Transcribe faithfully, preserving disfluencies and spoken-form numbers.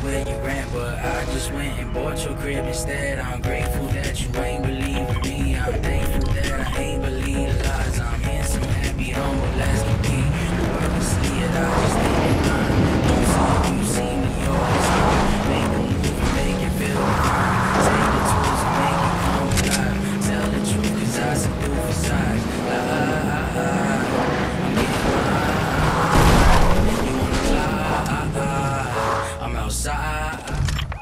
where you rent, but I just went and bought your crib instead. I'm grateful that you ain't believing me. I'm thankful that I ain't believe the lies. I'm handsome, happy, humble as can be. I can see it, I just think it mine. Don't see if you see me, always mine. Make a move and make it feel divine. Take the tools and make it come alive. Tell the truth, cause I see through facades. La, la, la, la. I'm getting mine. You wanna lie? I'm outside.